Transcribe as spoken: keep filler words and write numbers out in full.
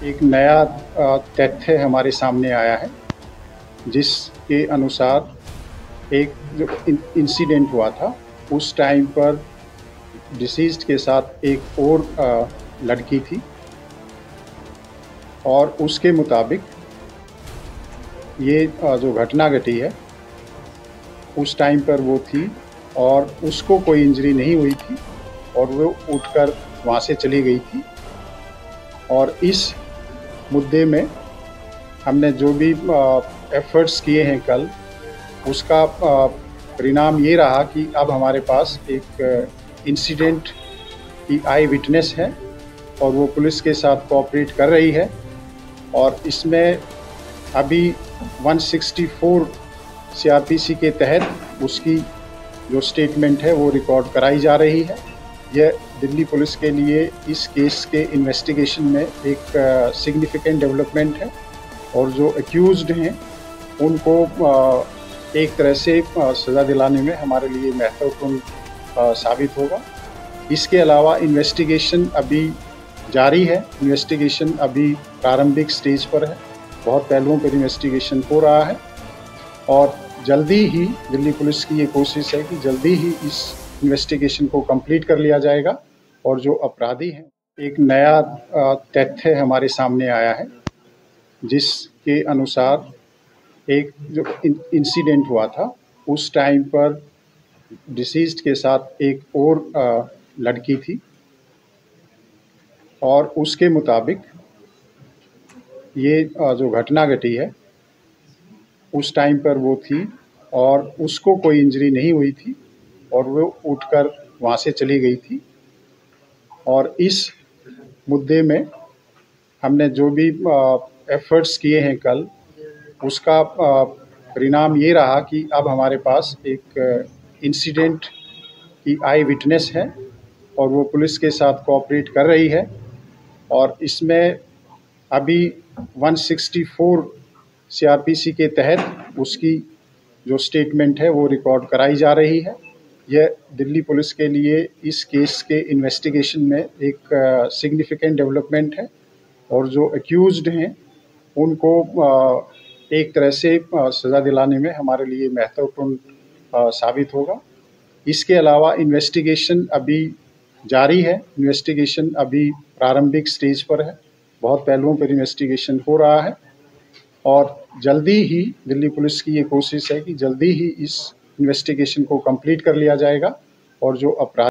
एक नया अ, तथ्य हमारे सामने आया है, जिसके अनुसार एक जो इन इंसिडेंट हुआ था, उस टाइम पर डिसीज़्ड के साथ एक और अ, लड़की थी और उसके मुताबिक ये अ, जो घटना घटी है, उस टाइम पर वो थी और उसको कोई इंजरी नहीं हुई थी और वो उठकर वहाँ से चली गई थी। और इस मुद्दे में हमने जो भी एफ़र्ट्स किए हैं कल, उसका अ, परिणाम ये रहा कि अब हमारे पास एक इंसिडेंट की आई विटनेस है और वो पुलिस के साथ कोऑपरेट कर रही है। और इसमें अभी एक सौ चौंसठ सीआरपीसी के तहत उसकी जो स्टेटमेंट है वो रिकॉर्ड कराई जा रही है। यह दिल्ली पुलिस के लिए इस केस के इन्वेस्टिगेशन में एक सिग्निफिकेंट डेवलपमेंट है और जो एक्यूज्ड हैं उनको uh, एक तरह से uh, सज़ा दिलाने में हमारे लिए महत्वपूर्ण uh, साबित होगा। इसके अलावा इन्वेस्टिगेशन अभी जारी है, इन्वेस्टिगेशन अभी प्रारंभिक स्टेज पर है, बहुत पहलुओं पर इन्वेस्टिगेशन हो रहा है और जल्दी ही दिल्ली पुलिस की ये कोशिश है कि जल्दी ही इस इन्वेस्टिगेशन को कंप्लीट कर लिया जाएगा और जो अपराधी हैं, एक नया तथ्य हमारे सामने आया है, जिसके अनुसार एक जो इंसिडेंट हुआ था, उस टाइम पर डिसीज़्ड के साथ एक और लड़की थी और उसके मुताबिक ये जो घटना घटी है, उस टाइम पर वो थी और उसको कोई इंजरी नहीं हुई थी और वो उठकर वहाँ से चली गई थी। और इस मुद्दे में हमने जो भी एफ़र्ट्स किए हैं कल, उसका परिणाम ये रहा कि अब हमारे पास एक इंसिडेंट की आई विटनेस है और वो पुलिस के साथ कोऑपरेट कर रही है और इसमें अभी एक सौ चौंसठ सीआरपीसी के तहत उसकी जो स्टेटमेंट है वो रिकॉर्ड कराई जा रही है। यह दिल्ली पुलिस के लिए इस केस के इन्वेस्टिगेशन में एक सिग्निफिकेंट डेवलपमेंट है और जो एक्यूज्ड हैं उनको uh, एक तरह से uh, सज़ा दिलाने में हमारे लिए महत्वपूर्ण uh, साबित होगा। इसके अलावा इन्वेस्टिगेशन अभी जारी है, इन्वेस्टिगेशन अभी प्रारंभिक स्टेज पर है, बहुत पहलुओं पर इन्वेस्टिगेशन हो रहा है और जल्दी ही दिल्ली पुलिस की ये कोशिश है कि जल्दी ही इस इन्वेस्टिगेशन को कंप्लीट कर लिया जाएगा और जो अपराध